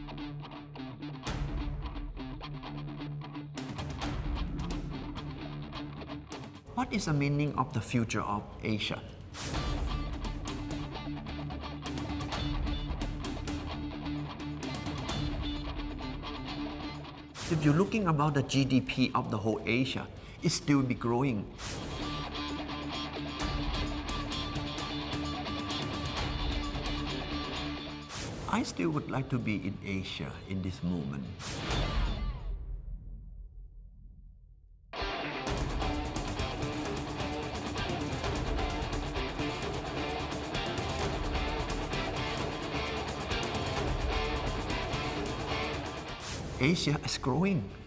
What is the meaning of the future of Asia? If you're looking about the GDP of the whole Asia, it still be growing. I still would like to be in Asia in this moment. Asia is growing.